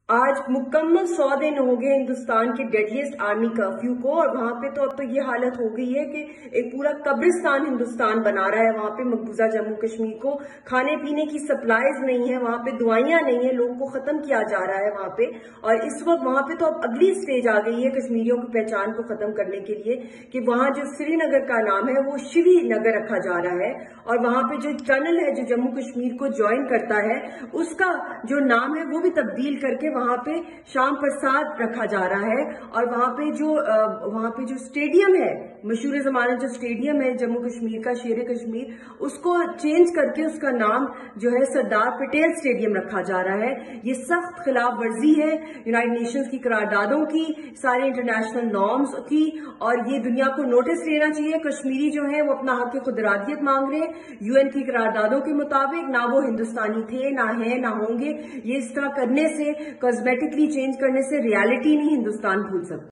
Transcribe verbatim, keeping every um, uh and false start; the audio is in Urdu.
آج مکمل سو دن ہو گئے ہندوستان کے ڈیڈلیسٹ آرمی کرفیو کو، اور وہاں پہ تو اب تو یہ حالت ہو گئی ہے کہ ایک پورا قبرستان ہندوستان بنا رہا ہے۔ وہاں پہ مقبوضہ جموں کشمیر کو کھانے پینے کی سپلائیز نہیں ہے، وہاں پہ دوائیاں نہیں ہیں، لوگوں کو ختم کیا جا رہا ہے وہاں پہ۔ اور اس وقت وہاں پہ تو اب اگلی سٹیج آ گئی ہے کشمیریوں کی پہچان کو ختم کرنے کے لیے کہ وہاں جو سری نگر کا نام ہے وہ شری نگر رکھا جا رہا ہے، اور وہاں پہ جو ٹنل ہے جو جموں کشمیر کو جوائن کرتا ہے اس کا جو نام ہے وہ بھی تبدیل کر کے وہاں پہ شام پرساد رکھا جا رہا ہے۔ اور وہاں پہ جو وہاں پہ جو اسٹیڈیم ہے، مشہور زمانہ جو اسٹیڈیم ہے جموں کشمیر کا، شیر کشمیر، اس کو چینج کر کے اس کا نام جو ہے سردار پٹیل اسٹیڈیم رکھا جا رہا ہے۔ یہ سخت خلاف ورزی ہے یونائیٹڈ نیشنز کی قراردادوں کی، سارے انٹرنیشنل نارمز کی، اور یہ دنیا کو نوٹس لینا چاہیے۔ کشمیری جو ہے وہ اپنا حق خود ارادیت مانگ رہے ہیں یو این کی قراردادوں کے مطابق، نہ وہ ہندوستانی تھے، نہ ہیں، نہ ہوں گے۔ یہ اس طرح کرنے سے، کاسمیٹکلی چینج کرنے سے ریالٹی نہیں ہندوستان بھول سکتا۔